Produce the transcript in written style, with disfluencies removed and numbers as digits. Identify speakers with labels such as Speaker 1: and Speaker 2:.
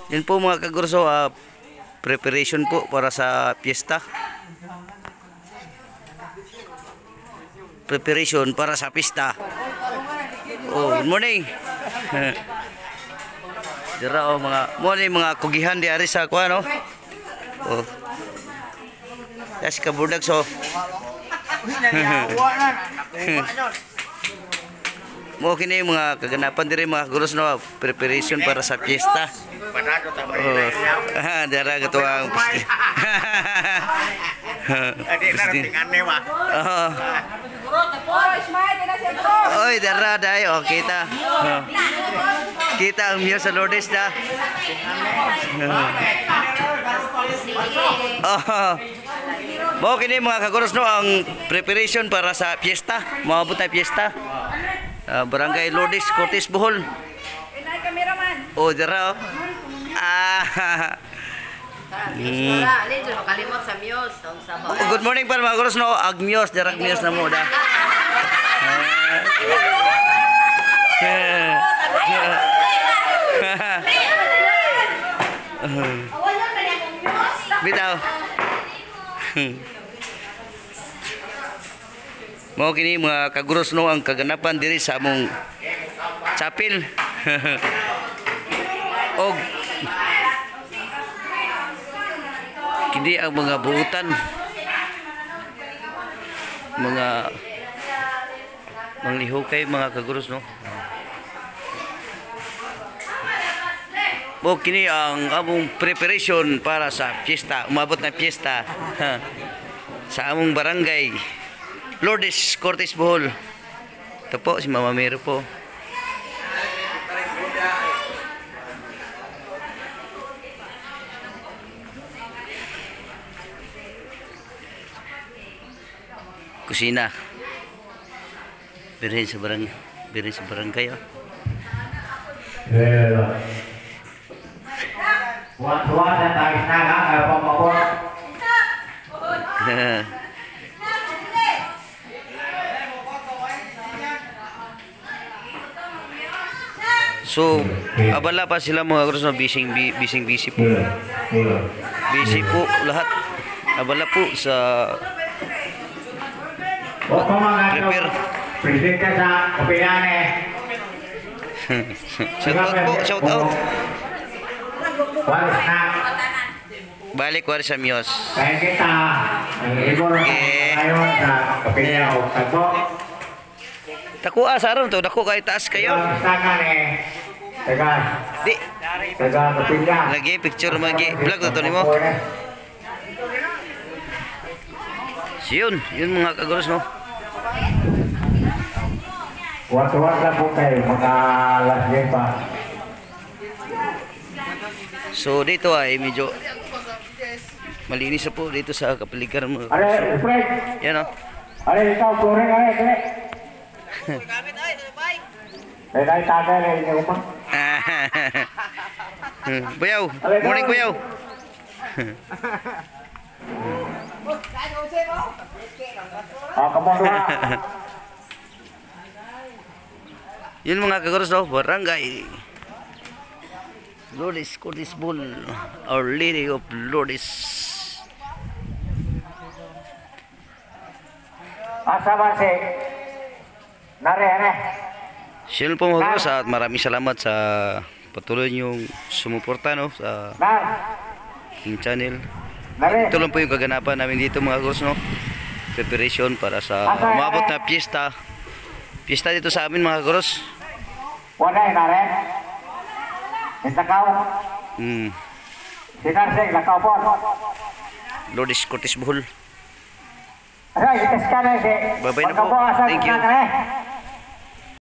Speaker 1: Yan po mga kagurso, preparation po para sa piyesta. Preparation para sa pista. Oh, good morning. Dira oh mga kugihan di ari sa kuan no. Oh. Das kabudag so. Mo kini mga kaganapan diri mga guros no, preparation para sa piyesta. Oh. Dara katuang.
Speaker 2: Adik na tingane wa.
Speaker 1: Oh. Oy, dara day oh kita. Kita ang miyo sa Lourdes da. Oh. Mo kini mga kaguros no ang preparation para sa piyesta, maabot na piyesta. Barangay Lourdes, Cortes, Bohol. Oh, dara oh. Good morning pa mga kaguros no, agmios, dara agmios na mo da. Bitaw. Mo kini mga kaguros no ang kaganapan diri sa among chapel. Og kini ang mga buutan, mga manglihokay mga kaguros no. Mo kini ang among preparation para sa piyesta, umabot na piyesta sa among barangay Lourdes, Cortes, Bohol. Ito po si Mama Mero po. Kusina. Birin sa barangay oh.
Speaker 2: Tua dan tarik naga apa-apa.
Speaker 1: So, abala pa sila mga kaguros no, busy po. Busy po lahat. Abala po sa prepare.
Speaker 2: Presente sa Opinane.
Speaker 1: Shout out. Balik wari sa Mios.
Speaker 2: Kaya kita, ang ibon ngayon sa Opinane.
Speaker 1: Taku asaron to, dako kay taas kayo. Di. Lagi picture lagi vlog to nimo. Yun mga kaguros no.
Speaker 2: Wala po kayo, makalas din pa.
Speaker 1: So dito ay medyo malinis po dito sa kapaligiran mo.
Speaker 2: Are, Fred.
Speaker 1: Yan o.
Speaker 2: Are, ikaw, flooring, are, Fred. Ay, tagay na inyo pa.
Speaker 1: Bayaw, morning bayaw. Yun mga kaguros no, barangay Lourdes, Cortes, Bohol, Our Lady of Lourdes.
Speaker 2: Asa ba si Nare?
Speaker 1: Siyempre po mga kaguros at maraming salamat sa patuloy niyong sumuporta no, sa aking channel. Ito lang po yung kaganapan namin dito mga kaguros no. Preparation para sa umabot na piyesta. Piyesta dito sa amin mga kaguros.
Speaker 2: Wala Nare. Itakaw. Sinarsig, lakaw po.
Speaker 1: Lourdes, Cortes, Bohol.
Speaker 2: Ay, itas ka na si.
Speaker 1: Bye-bye na po. Thank you.